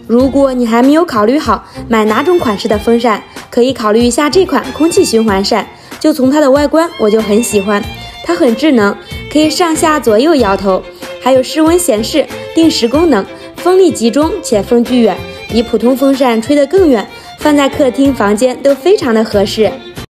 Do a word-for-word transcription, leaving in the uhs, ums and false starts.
如果你还没有考虑好买哪种款式的风扇，可以考虑一下这款空气循环扇。就从它的外观我就很喜欢，它很智能，可以上下左右摇头，还有室温显示、定时功能，风力集中且风距远，比普通风扇吹得更远，放在客厅、房间都非常的合适。